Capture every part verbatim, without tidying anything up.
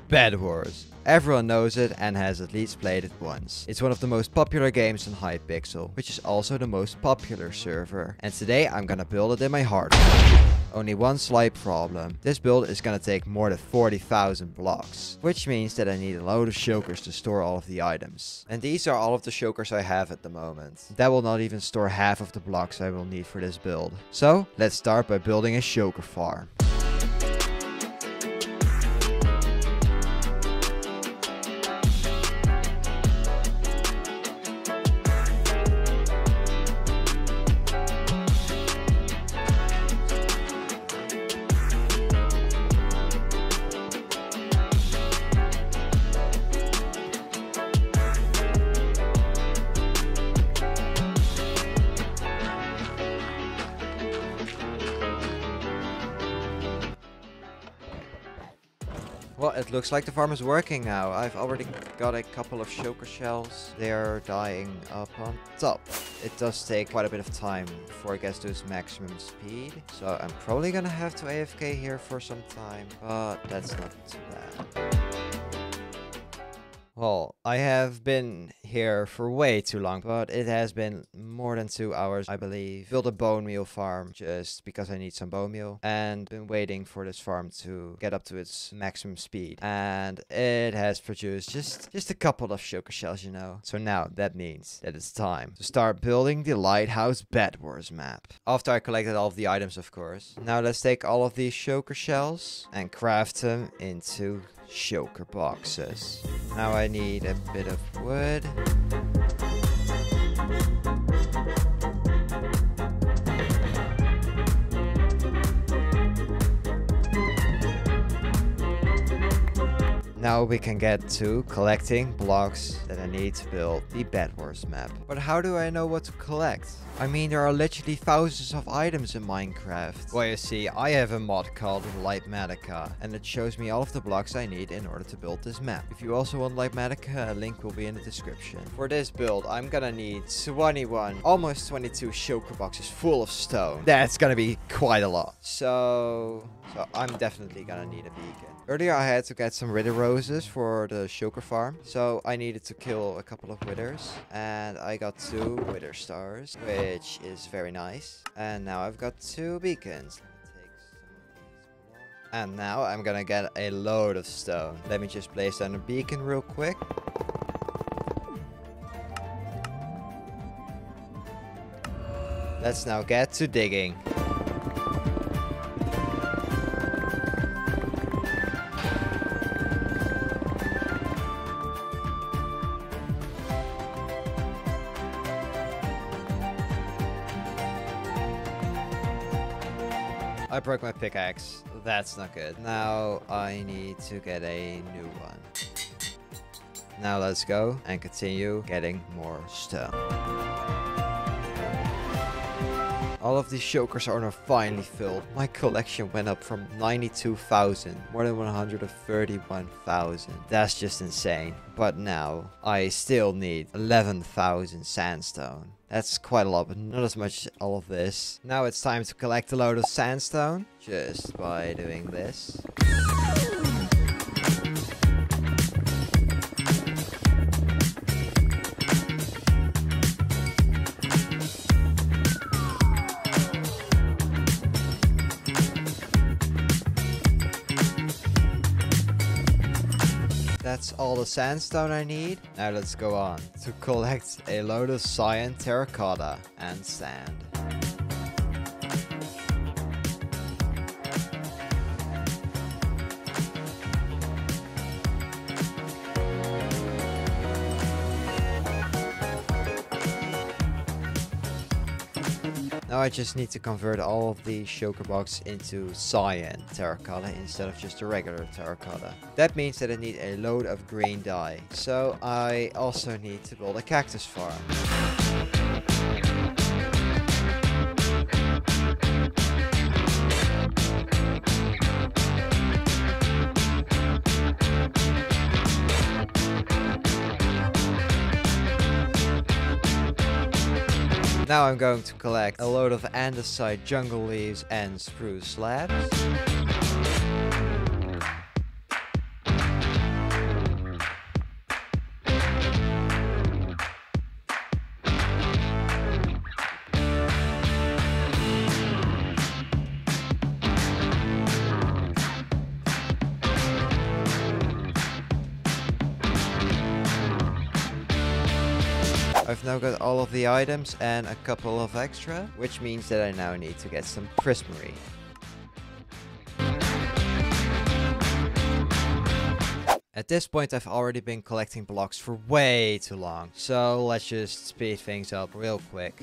Bed Wars. Everyone knows it and has at least played it once. It's one of the most popular games on Hypixel, which is also the most popular server. And today I'm gonna build it in my hardware. Only one slight problem. This build is gonna take more than forty thousand blocks, which means that I need a load of shulkers to store all of the items. And these are all of the shulkers I have at the moment. That will not even store half of the blocks I will need for this build. So let's start by building a shulker farm. Well, it looks like the farm is working now. I've already got a couple of shulker shells. They are dying up on top. It does take quite a bit of time before it gets to its maximum speed. So I'm probably gonna have to A F K here for some time, but that's not too bad. Well, I have been here for way too long, but it has been more than two hours, I believe. Built a bone meal farm just because I need some bone meal, and been waiting for this farm to get up to its maximum speed. And it has produced just, just a couple of shulker shells, you know. So now that means that it's time to start building the Lighthouse Bed Wars map. After I collected all of the items, of course. Now let's take all of these shulker shells and craft them into shulker boxes. Now I need a bit of wood. Now we can get to collecting blocks that I need to build the Bed Wars map. But how do I know what to collect? I mean, there are literally thousands of items in Minecraft. Well, you see, I have a mod called Litematica, and it shows me all of the blocks I need in order to build this map. If you also want Litematica, a link will be in the description. For this build, I'm gonna need twenty-one, almost twenty-two shulker boxes full of stone. That's gonna be quite a lot. So, so I'm definitely gonna need a beacon. Earlier I had to get some wither roses for the shulker farm, so I needed to kill a couple of withers, and I got two wither stars, which is very nice. And now I've got two beacons. And now I'm gonna get a load of stone. Let me just place down a beacon real quick. Let's now get to digging. I broke my pickaxe. That's not good. Now I need to get a new one. Now let's go and continue getting more stone. All of these shulkers are now finally filled. My collection went up from ninety-two thousand, more than one hundred thirty-one thousand. That's just insane. But now I still need eleven thousand sandstone. That's quite a lot, but not as much as all of this. Now it's time to collect a load of sandstone, just by doing this. That's all the sandstone I need. Now let's go on to collect a load of cyan, terracotta, and sand. Now I just need to convert all of the shulker box into cyan terracotta instead of just a regular terracotta. That means that I need a load of green dye. So I also need to build a cactus farm. Now I'm going to collect a load of andesite, jungle leaves, and spruce slabs. I've now got all of the items and a couple of extra, which means that I now need to get some prismarine. At this point, I've already been collecting blocks for way too long, so let's just speed things up real quick.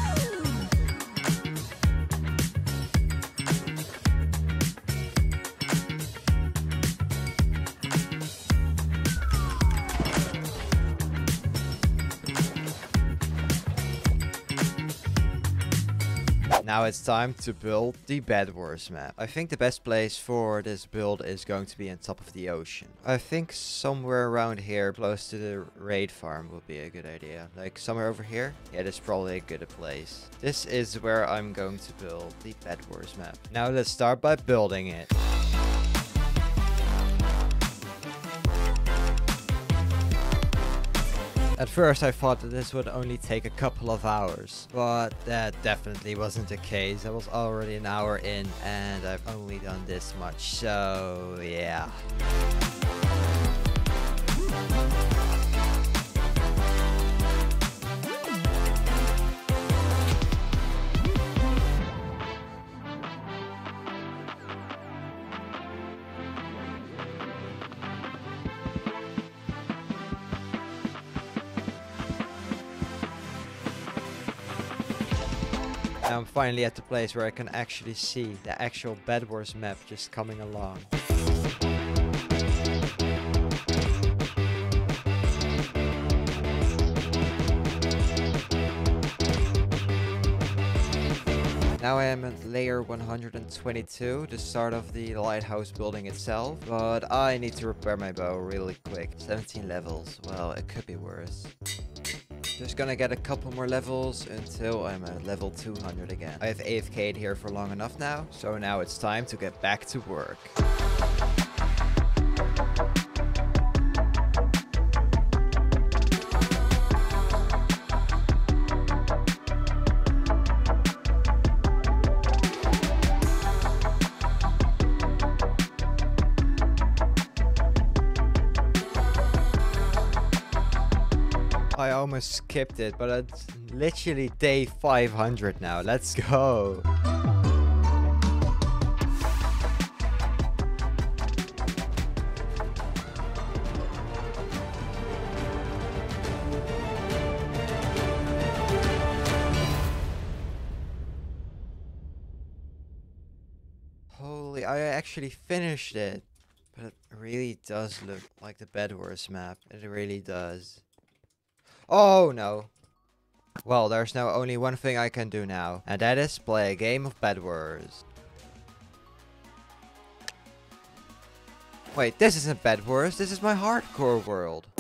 Now it's time to build the Bed Wars map. I think the best place for this build is going to be on top of the ocean. I think somewhere around here, close to the raid farm, would be a good idea. Like somewhere over here? Yeah, that's probably a good place. This is where I'm going to build the Bed Wars map. Now let's start by building it. At first I thought that this would only take a couple of hours, but that definitely wasn't the case. I was already an hour in and I've only done this much, so yeah. Now I'm finally at the place where I can actually see the actual Bed Wars map just coming along. Now I am at layer one hundred twenty-two, the start of the lighthouse building itself, but I need to repair my bow really quick. seventeen levels, well, it could be worse. Just gonna get a couple more levels until I'm at level two hundred again. I have A F K'd here for long enough now, so now it's time to get back to work. I almost skipped it, but it's literally day five hundred now. Let's go. Holy, I actually finished it. But it really does look like the Bed Wars map. It really does. Oh no. Well, there's now only one thing I can do now, and that is play a game of Bed Wars. Wait, this isn't Bed Wars, this is my hardcore world.